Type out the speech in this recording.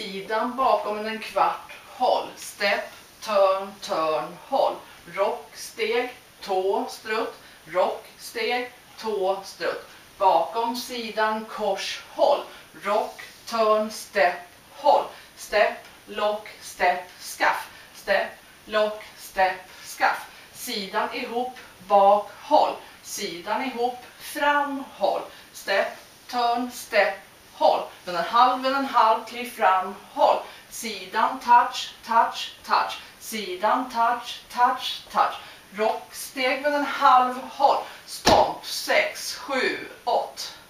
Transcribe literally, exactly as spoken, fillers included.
sidan bakom en kvart, håll, step, turn, turn, håll, rock, steg, tå, strutt, rock, steg, tå, strutt, bakom sidan, kors, håll, rock, turn, step, håll, step, lock, step, skaff, step, lock, step, skaff, sidan ihop, bak, håll, sidan ihop, fram, håll, step, turn, step, håll, den en halv, den en halv, kliv fram, håll, sidan, touch, touch, touch, sidan, touch, touch, touch, rock, steg med en halv, håll, stomp, sex, sju, åtta.